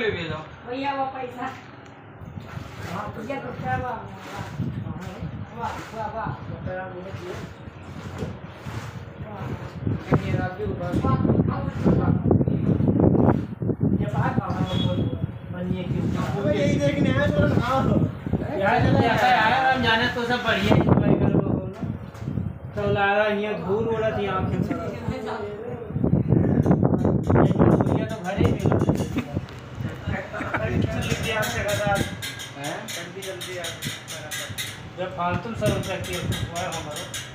ले भेजो भैया वो पैसा हां भैया तो क्या वाह वाह वाह वाह तेरा बोले कि ये रात भी ऊपर ये बात बनिए कि अबे यही देखने आया तो आओ यार जब आया हम जाने तो सब बढ़िया एंजॉय कर लो तो लगा ये धूल उड़ा थी आंखें से ये तो घरे में जल्दी आपसे कदा हैं जल्दी जल्दी आप जब फालतू सर रुपए की हुआ हमारा